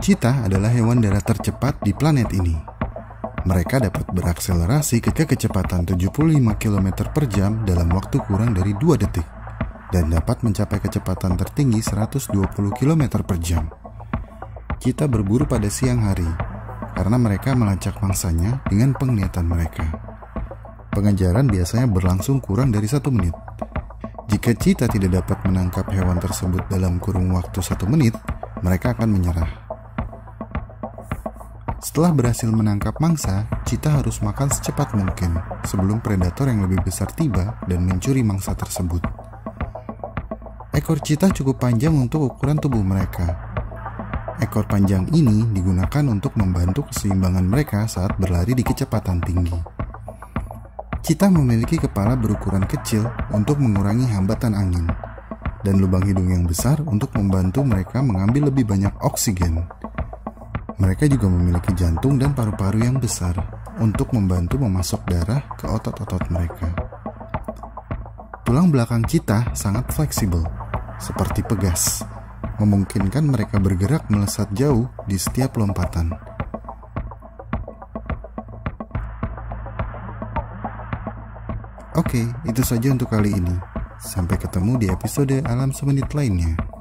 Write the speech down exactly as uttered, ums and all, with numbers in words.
Cheetah adalah hewan darat tercepat di planet ini. Mereka dapat berakselerasi ke kecepatan tujuh puluh lima kilometer per jam dalam waktu kurang dari dua detik dan dapat mencapai kecepatan tertinggi seratus dua puluh kilometer per jam. Cheetah berburu pada siang hari karena mereka melacak mangsanya dengan penglihatan mereka. Pengejaran biasanya berlangsung kurang dari satu menit. Jika cheetah tidak dapat menangkap hewan tersebut dalam kurun waktu satu menit, mereka akan menyerah. Setelah berhasil menangkap mangsa, cheetah harus makan secepat mungkin sebelum predator yang lebih besar tiba dan mencuri mangsa tersebut. Ekor cheetah cukup panjang untuk ukuran tubuh mereka. Ekor panjang ini digunakan untuk membantu keseimbangan mereka saat berlari di kecepatan tinggi. Cheetah memiliki kepala berukuran kecil untuk mengurangi hambatan angin, dan lubang hidung yang besar untuk membantu mereka mengambil lebih banyak oksigen. Mereka juga memiliki jantung dan paru-paru yang besar untuk membantu memasok darah ke otot-otot mereka. Tulang belakang cheetah sangat fleksibel, seperti pegas, memungkinkan mereka bergerak melesat jauh di setiap lompatan. Oke, itu saja untuk kali ini. Sampai ketemu di episode Alam Semenit lainnya.